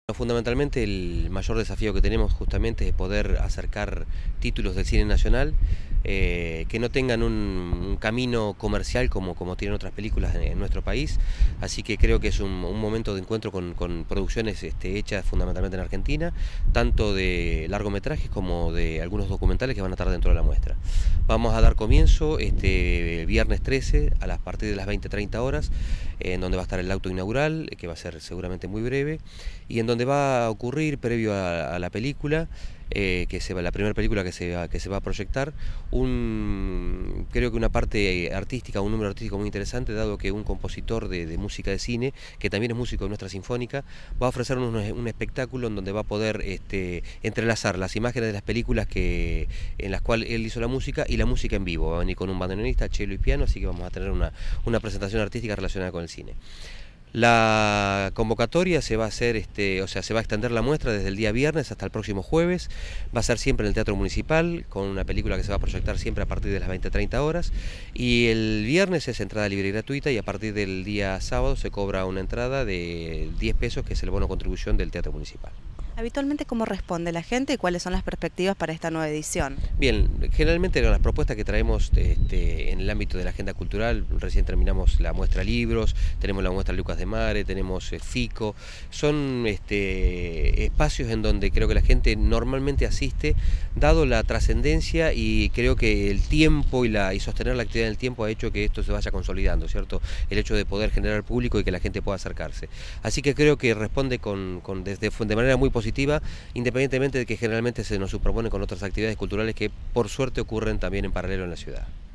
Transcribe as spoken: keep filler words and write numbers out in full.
Fundamentalmente el mayor desafío que tenemos justamente es poder acercar títulos del cine nacional eh, que no tengan un, un camino comercial como, como tienen otras películas en, en nuestro país, así que creo que es un, un momento de encuentro con, con producciones este, hechas fundamentalmente en Argentina, tanto de largometrajes como de algunos documentales que van a estar dentro de la muestra. Vamos a dar comienzo este viernes trece a, las, a partir de las veinte treinta horas, en donde va a estar el auto inaugural, que va a ser seguramente muy breve, y en donde va a ocurrir, previo a, a la película, eh, que se va, la primera película que se, va, que se va a proyectar, un, creo que una parte artística, un número artístico muy interesante, dado que un compositor de, de música de cine, que también es músico de nuestra sinfónica, va a ofrecernos un, un espectáculo en donde va a poder este, entrelazar las imágenes de las películas que, en las cuales él hizo la música y la música en vivo. Va a venir con un bandoneonista, cello y piano, así que vamos a tener una, una presentación artística relacionada con el cine. La convocatoria se va a hacer, este, o sea, se va a extender la muestra desde el día viernes hasta el próximo jueves. Va a ser siempre en el Teatro Municipal, con una película que se va a proyectar siempre a partir de las veinte treinta horas. Y el viernes es entrada libre y gratuita, y a partir del día sábado se cobra una entrada de diez pesos, que es el bono contribución del Teatro Municipal. Habitualmente, ¿cómo responde la gente y cuáles son las perspectivas para esta nueva edición? Bien, generalmente las propuestas que traemos este, en el ámbito de la agenda cultural, recién terminamos la muestra libros, tenemos la muestra Lucas de Mare, tenemos eh, FICO, son este, espacios en donde creo que la gente normalmente asiste, dado la trascendencia, y creo que el tiempo y, la, y sostener la actividad en el tiempo ha hecho que esto se vaya consolidando, ¿cierto? El hecho de poder generar público y que la gente pueda acercarse. Así que creo que responde con, con desde, de manera muy positiva, positiva, independientemente de que generalmente se nos superpone con otras actividades culturales que por suerte ocurren también en paralelo en la ciudad.